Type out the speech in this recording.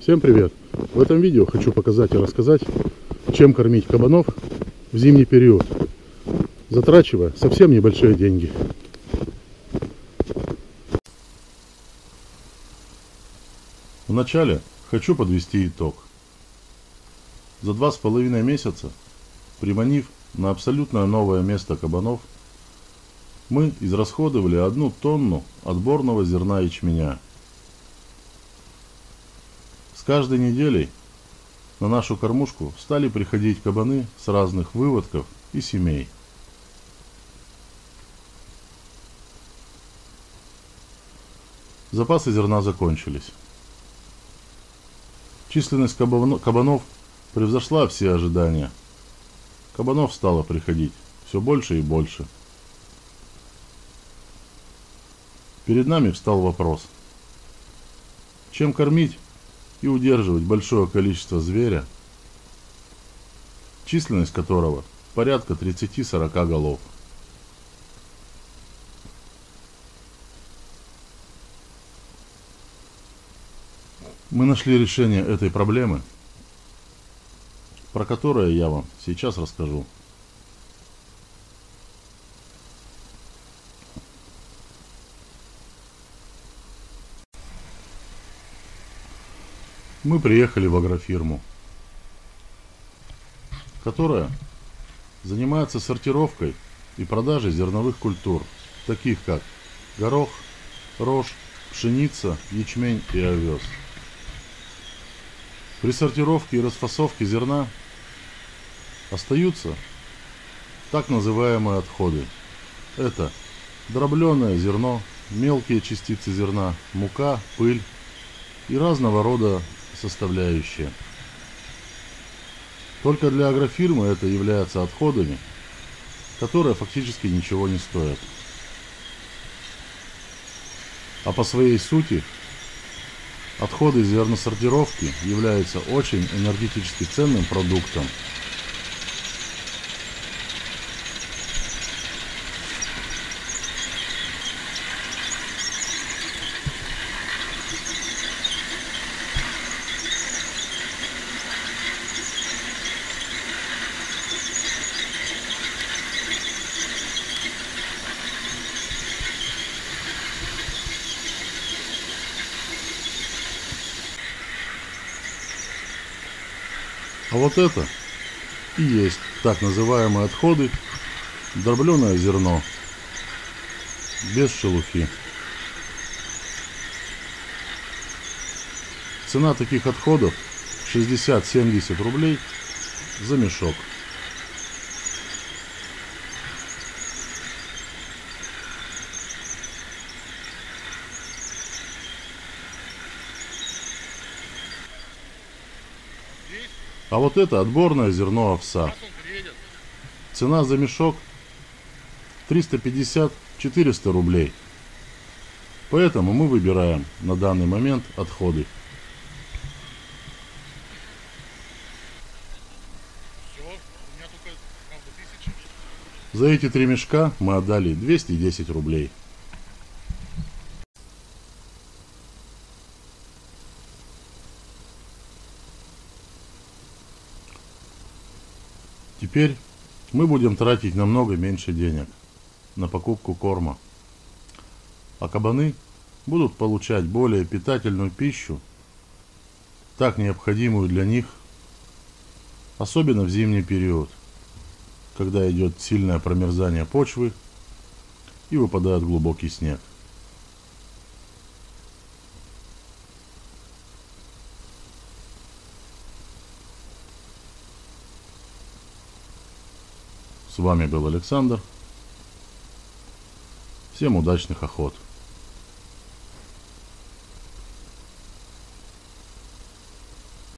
Всем привет! В этом видео хочу показать и рассказать, чем кормить кабанов в зимний период, затрачивая совсем небольшие деньги. Вначале хочу подвести итог. За 2,5 месяца, приманив на абсолютно новое место кабанов, мы израсходовали 1 тонну отборного зерна ячменя. С каждой неделей на нашу кормушку стали приходить кабаны с разных выводков и семей. Запасы зерна закончились. Численность кабанов превзошла все ожидания. Кабанов стало приходить все больше и больше. Перед нами встал вопрос: чем кормить и удерживать большое количество зверя, численность которого порядка 30-40 голов. Мы нашли решение этой проблемы, про которое я вам сейчас расскажу. Мы приехали в агрофирму, которая занимается сортировкой и продажей зерновых культур, таких как горох, рожь, пшеница, ячмень и овес. При сортировке и расфасовке зерна остаются так называемые отходы. Это дробленое зерно, мелкие частицы зерна, мука, пыль и разного рода составляющие. Только для агрофирмы это является отходами, которые фактически ничего не стоят. А по своей сути отходы зерносортировки являются очень энергетически ценным продуктом. А вот это и есть так называемые отходы, дробленое зерно, без шелухи. Цена таких отходов 60-70 рублей за мешок. А вот это отборное зерно овса. Цена за мешок 350-400 рублей. Поэтому мы выбираем на данный момент отходы. За эти 3 мешка мы отдали 210 рублей. Теперь мы будем тратить намного меньше денег на покупку корма, а кабаны будут получать более питательную пищу, так необходимую для них, особенно в зимний период, когда идет сильное промерзание почвы и выпадает глубокий снег. С вами был Александр. Всем удачных охот!